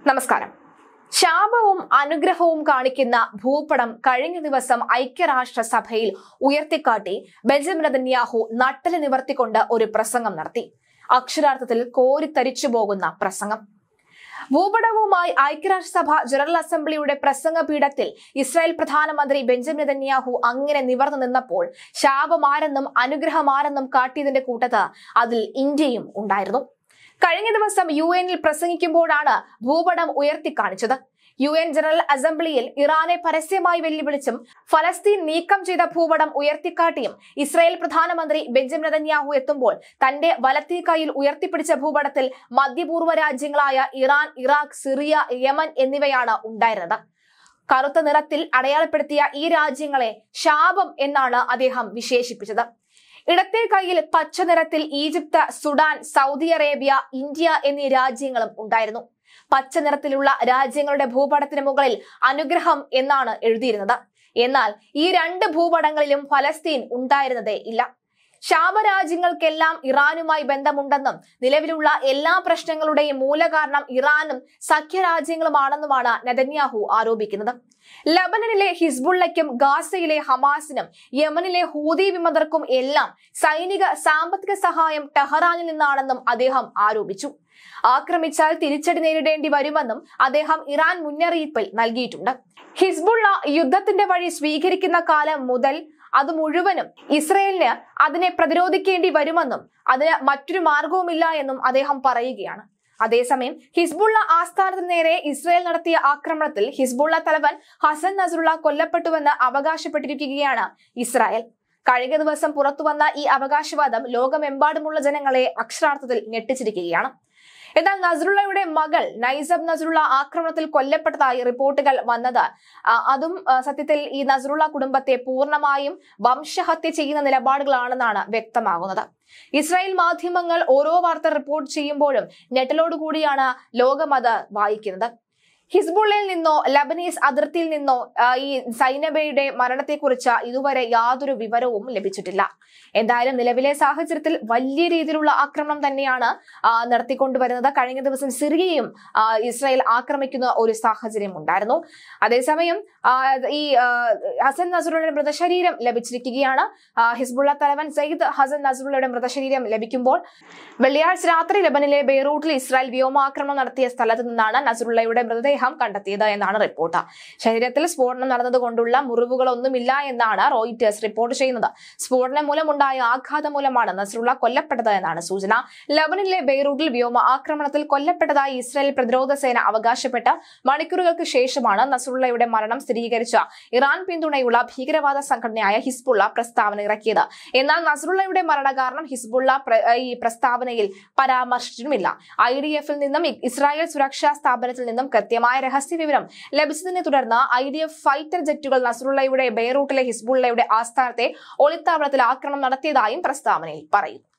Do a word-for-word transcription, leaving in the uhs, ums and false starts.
നമസ്കാരം. ശാപവും അനുഗ്രഹവും കാണിക്കുന്ന ഭൂപടം കഴിഞ്ഞ ദിവസം ഐക്യരാഷ്ട്രസഭയിൽ ഉയർത്തിക്കാട്ടി ബെഞ്ചമിൻ നെതന്യാഹു നട്ടല് നിവർത്തിക്കൊണ്ട് ഒരു പ്രസംഗം നടത്തി. അക്ഷരാർത്ഥത്തിൽ കോരിത്തരിച്ചു പോകുന്ന പ്രസംഗം. ഭൂപടവുമായി ഐക്യരാഷ്ട്രസഭ ജനറൽ അസംബ്ലിയുടെ പ്രസംഗപീഠത്തിൽ ഇസ്രായേൽ പ്രധാനമന്ത്രി ബെഞ്ചമിൻ നെതന്യാഹു അങ്ങനെ നിവർന്നു നിന്നപ്പോൾ ശാപമാരെന്നും അനുഗ്രഹമാരെന്നും കാട്ടിയതിന്റെ കൂട്ടത്ത് അതിൽ ഇന്ത്യയും ഉണ്ടായിരുന്നു. കഴിഞ്ഞ ദിവസം യു എനിൽ പ്രസംഗിക്കുമ്പോഴാണ് ഭൂപടം ഉയർത്തിക്കാണിച്ചത്. യു എൻ ജനറൽ അസംബ്ലിയിൽ ഇറാനെ പരസ്യമായി വെല്ലുവിളിച്ചും ഫലസ്തീൻ നീക്കം ചെയ്ത ഭൂപടം ഉയർത്തിക്കാട്ടിയും ഇസ്രായേൽ പ്രധാനമന്ത്രി ബെഞ്ചമിൻ നെതന്യാഹു എത്തുമ്പോൾ തന്റെ വലത്തേ കൈയിൽ ഉയർത്തിപ്പിടിച്ച ഭൂപടത്തിൽ മധ്യപൂർവ്വ രാജ്യങ്ങളായ ഇറാൻ, ഇറാഖ്, സിറിയ, യമൻ എന്നിവയാണ് ഉണ്ടായിരുന്നത്. കറുത്ത നിറത്തിൽ അടയാളപ്പെടുത്തിയ ഈ രാജ്യങ്ങളെ ശാപം എന്നാണ് അദ്ദേഹം വിശേഷിപ്പിച്ചത്. ഇടത്തെ കൈയിൽ പച്ച നിറത്തിൽ Egypt, Sudan, Saudi Arabia, India എന്നീ രാജ്യങ്ങളും ഉണ്ടായിരുന്നു. പച്ച നിറത്തിലുള്ള രാജ്യങ്ങളുടെ ഭൂപടത്തിന് മുകളിൽ അനുഗ്രഹം എന്നാണ് എഴുതിയിരുന്നത്. എന്നാൽ ഈ രണ്ട് ഭൂപടങ്ങളിലും ഫലസ്തീൻ ഉണ്ടായിരുന്നതേ ഇല്ല. ശാപരാജ്യങ്ങൾക്കെല്ലാം ഇറാനുമായി ബന്ധമുണ്ടെന്നും നിലവിലുള്ള എല്ലാ പ്രശ്നങ്ങളുടെയും മൂലകാരണം ഇറാനും സഖ്യരാജ്യങ്ങളുമാണെന്നുമാണ് നെതന്യാഹു ആരോപിക്കുന്നത്. ലബനനിലെ ഹിസ്ബുള്ളയ്ക്കും ഗാസയിലെ ഹമാസിനും യമനിലെ ഹൂതി വിമതർക്കും എല്ലാം സൈനിക സാമ്പത്തിക സഹായം ടെഹ്റാനിൽ നിന്നാണെന്നും അദ്ദേഹം ആരോപിച്ചു. ആക്രമിച്ചാൽ തിരിച്ചടി നേരിടേണ്ടി വരുമെന്നും അദ്ദേഹം ഇറാൻ മുന്നറിയിപ്പിൽ നൽകിയിട്ടുണ്ട്. ഹിസ്ബുള്ള യുദ്ധത്തിന്റെ വഴി സ്വീകരിക്കുന്ന കാലം മുതൽ അത് മുഴുവനും ഇസ്രയേലിന് അതിനെ പ്രതിരോധിക്കേണ്ടി വരുമെന്നും അതിന് മറ്റൊരു മാർഗവുമില്ല എന്നും അദ്ദേഹം പറയുകയാണ്. അതേസമയം ഹിസ്ബുള്ള ആസ്ഥാനത്തിന് നേരെ ഇസ്രയേൽ നടത്തിയ ആക്രമണത്തിൽ ഹിസ്ബുള്ള തലവൻ ഹസൻ നസ്രുള്ള കൊല്ലപ്പെട്ടുവെന്ന് അവകാശപ്പെട്ടിരിക്കുകയാണ് ഇസ്രായേൽ. കഴിഞ്ഞ ദിവസം പുറത്തുവന്ന ഈ അവകാശവാദം ലോകമെമ്പാടുമുള്ള ജനങ്ങളെ അക്ഷരാർത്ഥത്തിൽ ഞെട്ടിച്ചിരിക്കുകയാണ്. എന്നാൽ നസ്രുള്ളയുടെ മകൾ നൈസബ് നസ്രുള്ള ആക്രമണത്തിൽ കൊല്ലപ്പെട്ടതായി റിപ്പോർട്ടുകൾ വന്നത് അതും സത്യത്തിൽ ഈ നസ്രുള്ള കുടുംബത്തെ പൂർണ്ണമായും വംശഹത്യ ചെയ്യുന്ന നിലപാടുകളാണെന്നാണ് വ്യക്തമാകുന്നത്. ഇസ്രായേൽ മാധ്യമങ്ങൾ ഓരോ വാർത്ത റിപ്പോർട്ട് ചെയ്യുമ്പോഴും ഞെട്ടലോടുകൂടിയാണ് ലോകം അത് വായിക്കുന്നത്. ഹിസ്ബുള്ളയിൽ നിന്നോ ലബനീസ് അതിർത്തിയിൽ നിന്നോ ഈ സൈനബയുടെ മരണത്തെക്കുറിച്ച് ഇതുവരെ യാതൊരു വിവരവും ലഭിച്ചിട്ടില്ല. എന്തായാലും നിലവിലെ സാഹചര്യത്തിൽ വലിയ രീതിയിലുള്ള ആക്രമണം തന്നെയാണ് നടത്തിക്കൊണ്ടുവരുന്നത്. കഴിഞ്ഞ ദിവസം സിറിയയും ഇസ്രായേൽ ആക്രമിക്കുന്ന ഒരു സാഹചര്യം ഉണ്ടായിരുന്നു. അതേസമയം ഈ ഹസൻ നസ്രുള്ളയുടെ മൃതശരീരം ലഭിച്ചിരിക്കുകയാണ്. ഹിസ്ബുള്ള തലവൻ സയ്യിദ് ഹസൻ നസ്രുള്ളയുടെ മൃതശരീരം ലഭിക്കുമ്പോൾ വെള്ളിയാഴ്ച രാത്രി ലബനിലെ ബെയ്റൂട്ടിൽ ഇസ്രായേൽ വ്യോമാക്രമണം നടത്തിയ സ്ഥലത്ത് നിന്നാണ് നസ്രുള്ളയുടെ മൃതദേഹം കണ്ടെത്തിയത് എന്നാണ് റിപ്പോർട്ട്. ശരീരത്തിൽ സ്ഫോടനം നടന്നതുകൊണ്ടുള്ള മുറിവുകളൊന്നുമില്ല എന്നാണ് റോയിറ്റേഴ്സ് റിപ്പോർട്ട് ചെയ്യുന്നത്. സ്ഫോടനം മൂലമുണ്ടായ ആഘാതം മൂലമാണ് നസ്രുള്ള കൊല്ലപ്പെട്ടത് എന്നാണ് സൂചന. ലബനനിലെ ബെയ്റൂട്ടിൽ വ്യോമ ആക്രമണത്തിൽ കൊല്ലപ്പെട്ടതായി ഇസ്രായേൽ പ്രതിരോധ സേന അവകാശപ്പെട്ട മണിക്കൂറുകൾക്ക് ശേഷമാണ് നസ്രുള്ളയുടെ മരണം സ്ഥിരീകരിച്ച ഇറാൻ പിന്തുണയുള്ള ഭീകരവാദ സംഘടനയായ ഹിസ്ബുള്ള പ്രസ്താവന ഇറക്കിയത്. എന്നാൽ നസ്രുള്ളയുടെ മരണകാരണം ഹിസ്ബുള്ള ഈ പ്രസ്താവനയിൽ പരാമർശിച്ചിട്ടുമില്ല. ഐ ഡി എഫിൽ നിന്നും ഇസ്രായേൽ സുരക്ഷാ സ്ഥാപനത്തിൽ നിന്നും കൃത്യമായ രഹസ്യ വിവരം ലഭിച്ചതിനെ തുടർന്ന് ഐ ഡി എഫ് ഫൈറ്റർ ജെറ്റുകൾ നസ്രുള്ളയുടെ ബെയ്റൂട്ടിലെ ഹിസ്ബുള്ളയുടെ ആസ്ഥാനത്തെ ഒളിത്താവളത്തിൽ ആക്രമണം നടത്തിയതായും പ്രസ്താവനയിൽ പറയുന്നു.